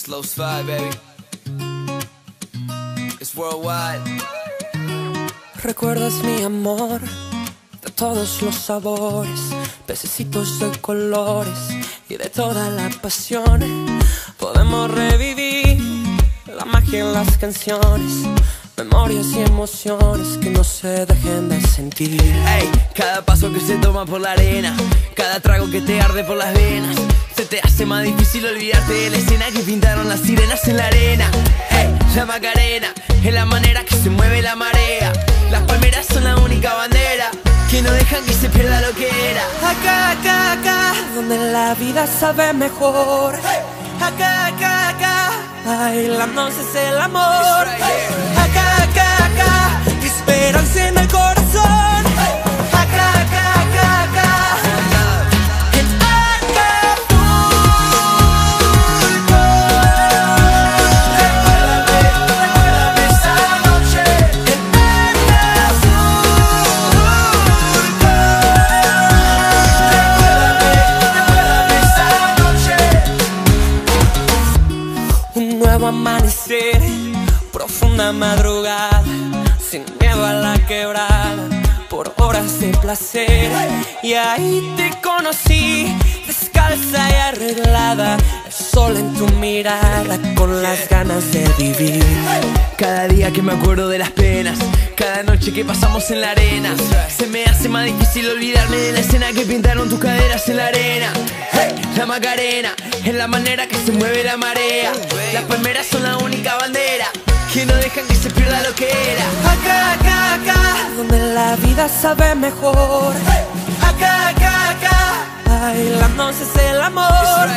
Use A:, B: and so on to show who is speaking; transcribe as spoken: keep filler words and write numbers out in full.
A: Slow slide, baby. It's worldwide.
B: Recuerdas mi amor de todos los sabores, pececitos de colores y de toda la pasión. Podemos revivir la magia en las canciones, memorias y emociones que no se dejen de sentir.
A: Ey, cada paso que se toma por la arena, cada trago que te arde por las venas, se te hace más difícil olvidarte de la escena que pintaron las sirenas en la arena. Ey, la Macarena es la manera que se mueve la marea. Las palmeras son la única bandera que no dejan que se pierda lo que era.
B: Acá, acá, acá, donde la vida sabe mejor. Acá, acá, acá, bailando es el amor. Acá, acá, acá, esperanza en el corazón. Acá, acá, acá, acá, en Acapulco. Recuérdame, recuérdame esa noche en Acapulco. Recuérdame, recuérdame esa noche. Un nuevo amanecer, profunda madrugada, sin miedo a la quebrada, por horas de placer. Y ahí te conocí, descalza y arreglada, el sol en tu mirada, con las ganas de vivir.
A: Cada día que me acuerdo de las penas, cada noche que pasamos en la arena, se me hace más difícil olvidarme de la escena que pintaron tus caderas en la arena. Hey, la Macarena es la manera que se mueve la marea. Las palmeras son la única bandera que no dejan que se pierda lo que era.
B: Acá, acá, acá, donde la vida sabe mejor. Acá, acá, acá, bailando es el amor.